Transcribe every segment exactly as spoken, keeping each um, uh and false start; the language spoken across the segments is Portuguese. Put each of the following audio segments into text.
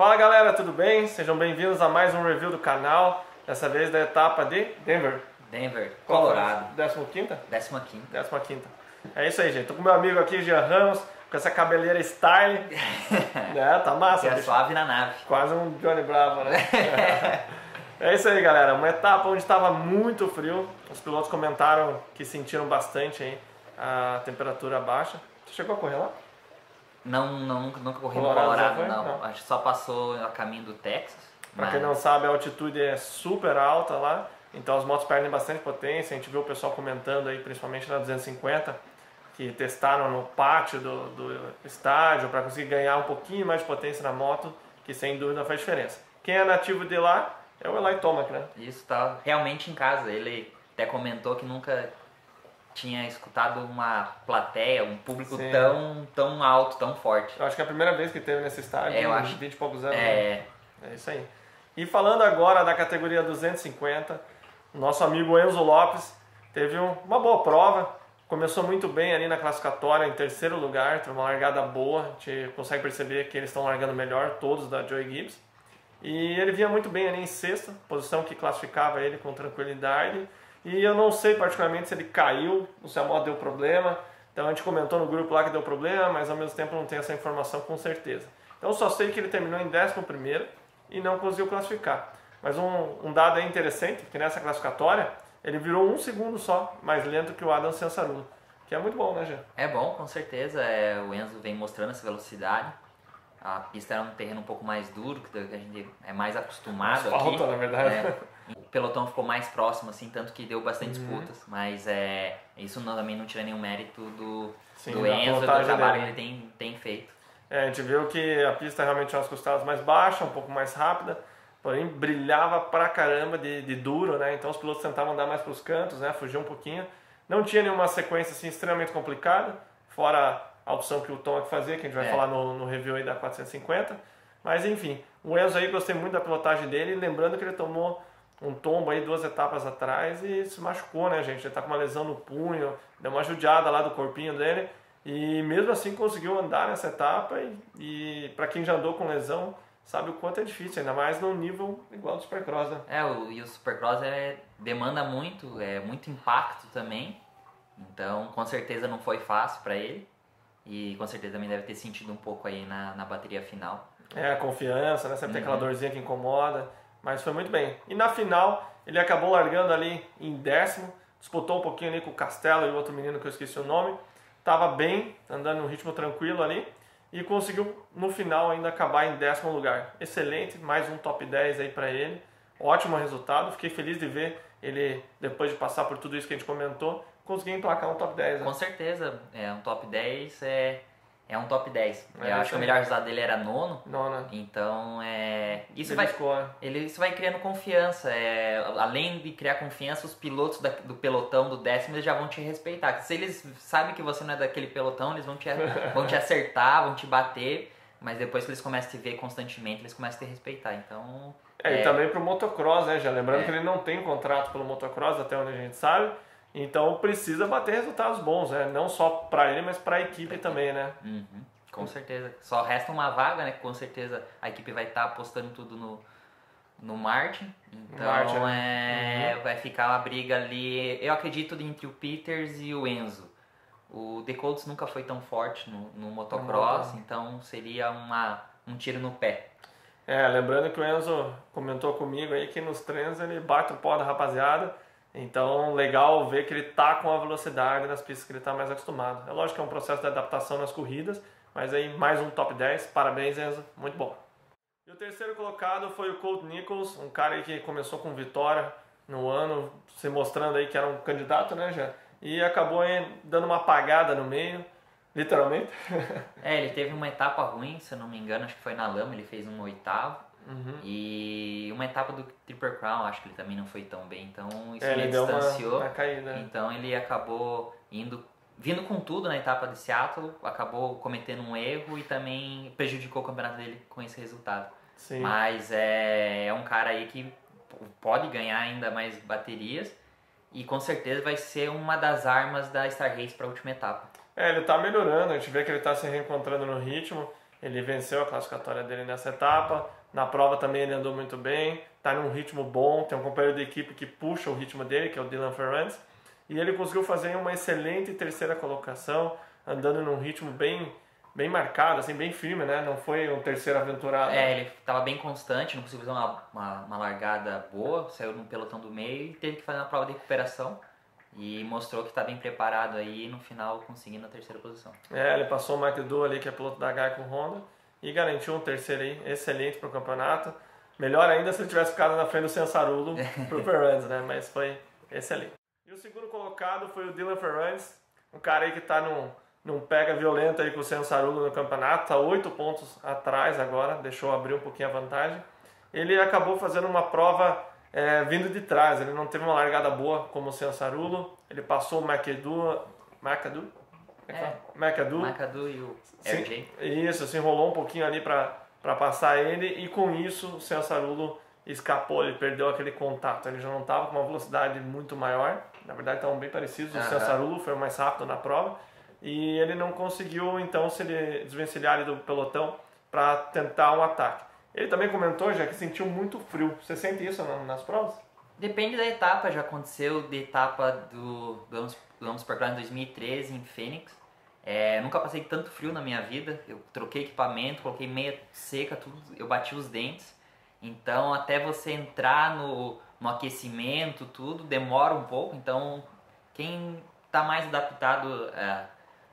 Fala galera, tudo bem? Sejam bem-vindos a mais um review do canal, dessa vez da etapa de Denver. Denver, Colorado. Décima quinta? Décima quinta. Décima quinta. É isso aí, gente. Tô com meu amigo aqui, Jean Ramos, com essa cabeleira style. É, tá massa. É suave na nave. Quase um Johnny Bravo, né? É isso aí, galera. Uma etapa onde estava muito frio. Os pilotos comentaram que sentiram bastante aí a temperatura baixa. Você chegou a correr lá? Não, não nunca, nunca corri Colorado, no Colorado, já foi? não. Não. Acho que só passou a caminho do Texas. Pra mas... quem não sabe, a altitude é super alta lá, então as motos perdem bastante potência. A gente viu o pessoal comentando aí, principalmente na duzentos e cinquenta, que testaram no pátio do, do estádio para conseguir ganhar um pouquinho mais de potência na moto, que sem dúvida faz diferença. Quem é nativo de lá é o Eli Tomac, né? Isso, tá realmente em casa. Ele até comentou que nunca tinha escutado uma plateia, um público tão, tão alto, tão forte. Eu acho que é a primeira vez que teve nesse estádio, é, eu acho, vinte e poucos anos. É... Né? É isso aí. E falando agora da categoria duzentos e cinquenta, o nosso amigo Enzo Lopes teve uma boa prova, começou muito bem ali na classificatória, em terceiro lugar, teve uma largada boa, a gente consegue perceber que eles estão largando melhor, todos da Joey Gibbs. E ele vinha muito bem ali em sexta, posição que classificava ele com tranquilidade. E eu não sei particularmente se ele caiu, ou se a moto deu problema. Então a gente comentou no grupo lá que deu problema, mas ao mesmo tempo não tem essa informação com certeza. Então eu só sei que ele terminou em décimo primeiro e não conseguiu classificar. Mas um, um dado aí interessante, que nessa classificatória ele virou um segundo só mais lento que o Adam Cianciarulo, que é muito bom, né, Jean? É bom, com certeza. É, o Enzo vem mostrando essa velocidade. A pista era um terreno um pouco mais duro, que a gente é mais acostumado Asfalto, aqui. na verdade. É, o pelotão ficou mais próximo, assim, tanto que deu bastante uhum. disputas. Mas é, isso não, também não tira nenhum mérito do, Sim, do Enzo, do trabalho dele. que ele tem, tem feito. É, a gente viu que a pista realmente tinha umas costadas mais baixas, um pouco mais rápida, porém brilhava pra caramba de, de duro, né? Então os pilotos tentavam andar mais pros cantos, né? Fugir um pouquinho. Não tinha nenhuma sequência assim extremamente complicada, fora a opção que o Tomac fazia, que a gente vai é. falar no, no review aí da quatrocentos e cinquenta. Mas enfim, o Enzo aí, gostei muito da pilotagem dele, lembrando que ele tomou um tombo aí duas etapas atrás e se machucou, né, gente? Ele tá com uma lesão no punho, deu uma judiada lá do corpinho dele e mesmo assim conseguiu andar nessa etapa e, e para quem já andou com lesão, sabe o quanto é difícil, ainda mais num nível igual do Supercross, né? É, o, e o Supercross é, demanda muito, é muito impacto também, então com certeza não foi fácil para ele. E com certeza também deve ter sentido um pouco aí na, na bateria final. É, a confiança, né? Sempre uhum. tem aquela dorzinha que incomoda, mas foi muito bem. E na final, ele acabou largando ali em décimo, disputou um pouquinho ali com o Castelo e o outro menino que eu esqueci o nome. Tava bem, andando num ritmo tranquilo ali, e conseguiu no final ainda acabar em décimo lugar. Excelente, mais um top dez aí pra ele. Ótimo resultado, fiquei feliz de ver ele, depois de passar por tudo isso que a gente comentou, conseguir emplacar um top dez. Né? Com certeza, é um top dez é, é um top dez. É, eu acho que o melhor resultado dele era nono. Nona. Então, é, isso, ele vai, ele, isso vai criando confiança. É, além de criar confiança, os pilotos da, do pelotão do décimo eles já vão te respeitar. Se eles sabem que você não é daquele pelotão, eles vão te, vão te acertar, vão te bater. Mas depois que eles começam a te ver constantemente, eles começam a te respeitar. Então... É, é, e também pro motocross, né? Já lembrando é. que ele não tem contrato pelo motocross, até onde a gente sabe. Então precisa bater resultados bons, né? Não só para ele, mas para a equipe também, né? Uhum, com certeza. Só resta uma vaga, né? Com certeza a equipe vai estar tá apostando tudo no, no Martin. Então Martin, é, uhum. vai ficar uma briga ali. Eu acredito entre o Peters e o Enzo. O The Colts nunca foi tão forte no, no motocross, uhum. então seria uma, um tiro no pé. É, lembrando que o Enzo comentou comigo aí que nos treinos ele bate o pó da rapaziada. Então, legal ver que ele tá com a velocidade nas pistas que ele tá mais acostumado. É lógico que é um processo de adaptação nas corridas, mas aí mais um top dez. Parabéns, Enzo. Muito bom. E o terceiro colocado foi o Colt Nichols, um cara aí que começou com vitória no ano, se mostrando aí que era um candidato, né, já? E acabou aí dando uma apagada no meio, literalmente. É, ele teve uma etapa ruim, se eu não me engano, acho que foi na lama, ele fez um oitavo. Uhum. E uma etapa do Triple Crown, acho que ele também não foi tão bem, então isso é, ele ele distanciou. Deu uma, uma caída. Então ele acabou indo, vindo com tudo na etapa de Seattle, acabou cometendo um erro e também prejudicou o campeonato dele com esse resultado. Sim. Mas é, é um cara aí que pode ganhar ainda mais baterias e com certeza vai ser uma das armas da Star Race para a última etapa. É, ele tá melhorando, a gente vê que ele tá se reencontrando no ritmo. Ele venceu a classificatória dele nessa etapa. Na prova também ele andou muito bem, está num ritmo bom, tem um companheiro de equipe que puxa o ritmo dele, que é o Dylan Ferrandis. E ele conseguiu fazer uma excelente terceira colocação, andando num ritmo bem, bem marcado, assim, bem firme, né? Não foi um terceiro aventurado. É, ele estava bem constante, não conseguiu fazer uma, uma, uma largada boa, saiu no pelotão do meio e teve que fazer uma prova de recuperação. E mostrou que está bem preparado aí no final conseguindo a terceira posição. É, ele passou o McAdoo ali, que é piloto da Geico Honda, e garantiu um terceiro aí, excelente para o campeonato. Melhor ainda se ele tivesse ficado na frente do Cianciarulo pro Ferrandis, né? Mas foi excelente. E o segundo colocado foi o Dylan Ferrandis, um cara aí que está num, num pega violento aí com o Cianciarulo no campeonato, está oito pontos atrás agora, deixou abrir um pouquinho a vantagem. Ele acabou fazendo uma prova é, vindo de trás, ele não teve uma largada boa como o Cianciarulo, ele passou o McAdoo, McAdoo? É, McAdoo. McAdoo e o R J. Isso, se enrolou um pouquinho ali para passar ele e com isso o Cianciarulo escapou, ele perdeu aquele contato, ele já não estava com uma velocidade muito maior, na verdade estavam bem parecidos, Uhum. o Cianciarulo foi o mais rápido na prova e ele não conseguiu então se desvencilhar ali do pelotão para tentar um ataque. Ele também comentou já que sentiu muito frio, você sente isso nas provas? Depende da etapa, já aconteceu de etapa do, do Vamos por em dois mil e treze em Phoenix. É, nunca passei tanto frio na minha vida, eu troquei equipamento, coloquei meia seca, tudo, eu bati os dentes. Então até você entrar no, no aquecimento, tudo, demora um pouco. Então quem está mais adaptado é,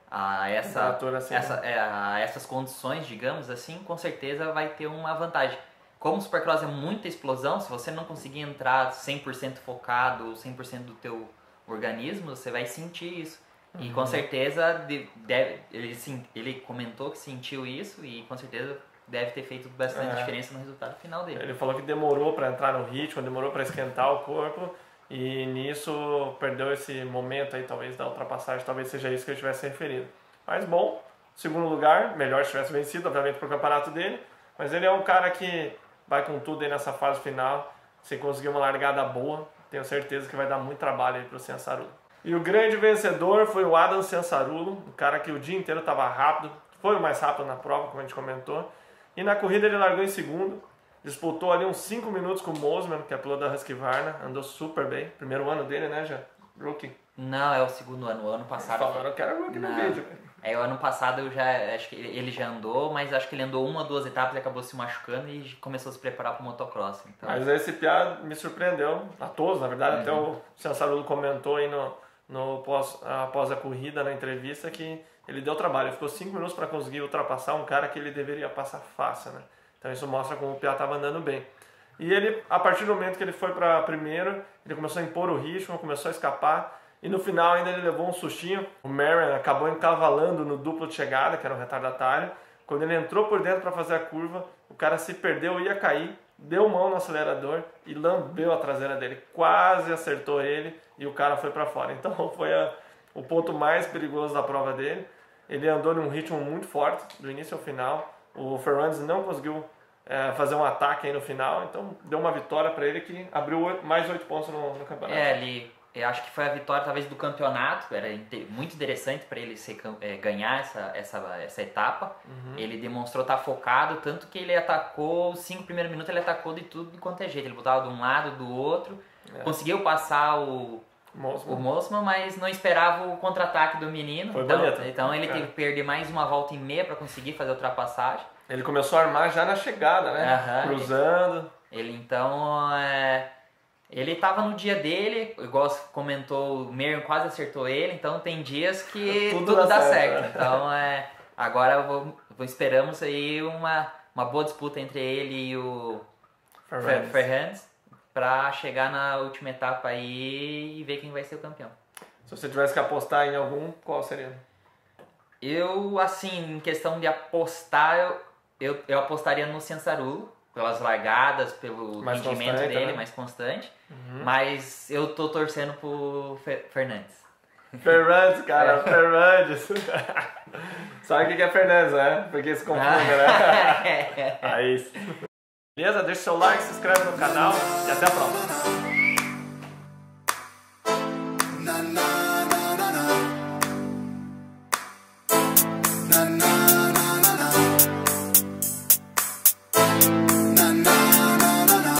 a, essa, assim, essa, né? é, a essas condições, digamos assim, com certeza vai ter uma vantagem. Como o Supercross é muita explosão, se você não conseguir entrar cem por cento focado, cem por cento do teu organismo, você vai sentir isso. Uhum. E com certeza deve, ele, sim, ele comentou que sentiu isso e com certeza deve ter feito bastante é. diferença no resultado final dele. Ele falou que demorou para entrar no ritmo, demorou para esquentar o corpo e nisso perdeu esse momento aí, talvez, da ultrapassagem, talvez seja isso que ele tivesse referido. Mas bom, segundo lugar, melhor se tivesse vencido, obviamente, para o campeonato dele, mas ele é um cara que vai com tudo aí nessa fase final, se conseguir uma largada boa, tenho certeza que vai dar muito trabalho aí para o Cianciarulo. E o grande vencedor foi o Adam Cianciarulo, um cara que o dia inteiro estava rápido, foi o mais rápido na prova, como a gente comentou, e na corrida ele largou em segundo, disputou ali uns cinco minutos com o Mosman, que é piloto da Husqvarna, andou super bem, primeiro ano dele, né, já? Rookie. Não, é o segundo ano, o ano passado... Falaram que era rookie no vídeo. É, o ano passado eu já, acho que ele já andou, mas acho que ele andou uma ou duas etapas e acabou se machucando e começou a se preparar para o motocross. Então... Mas esse piá me surpreendeu, a todos, na verdade, uhum. Até o Cianciarulo comentou aí no, no pós, após a corrida, na entrevista, que ele deu trabalho, ele ficou cinco minutos para conseguir ultrapassar um cara que ele deveria passar fácil, né? Então isso mostra como o piá estava andando bem. E ele, a partir do momento que ele foi para primeiro, ele começou a impor o ritmo, começou a escapar, e no final ainda ele levou um sustinho. O Marion acabou encavalando no duplo de chegada, que era um retardatário. Quando ele entrou por dentro para fazer a curva, o cara se perdeu, ia cair, deu mão no acelerador e lambeu a traseira dele. Quase acertou ele e o cara foi para fora. Então foi a, o ponto mais perigoso da prova dele. Ele andou num ritmo muito forte, do início ao final. O Ferrandis não conseguiu é, fazer um ataque aí no final, então deu uma vitória para ele que abriu mais oito pontos no, no campeonato. É, ele... Eu acho que foi a vitória talvez do campeonato, era muito interessante para ele ser, é, ganhar essa, essa, essa etapa. Uhum. Ele demonstrou estar focado, tanto que ele atacou, os cinco primeiros minutos ele atacou de tudo de quanto é jeito. Ele botava de um lado, do outro, é. Conseguiu passar o Mosman. o Mosman, mas não esperava o contra-ataque do menino. Foi então, bonito. Então ele é. teve que perder mais uma volta e meia para conseguir fazer a ultrapassagem. Ele começou a armar já na chegada, né? Uhum. Cruzando. Ele então... É... Ele estava no dia dele, igual você comentou, o Marion quase acertou ele, então tem dias que tudo, tudo dá, dá certo. certo. Então é, agora vou, vou, esperamos aí uma, uma boa disputa entre ele e o Ferrandis para chegar na última etapa aí e ver quem vai ser o campeão. Se você tivesse que apostar em algum, qual seria? Eu, assim, em questão de apostar, eu, eu, eu apostaria no Cianciarulo. Pelas largadas, pelo mais rendimento dele, né? Mais constante. Uhum. Mas eu tô torcendo pro Fer Ferrandis. Ferrandis, cara, é. Ferrandis. Sabe o que é Ferrandis, né? Porque se confunde, ah. né? Aí. Beleza? Deixa o seu like, se inscreve no canal e até a próxima. Na, na.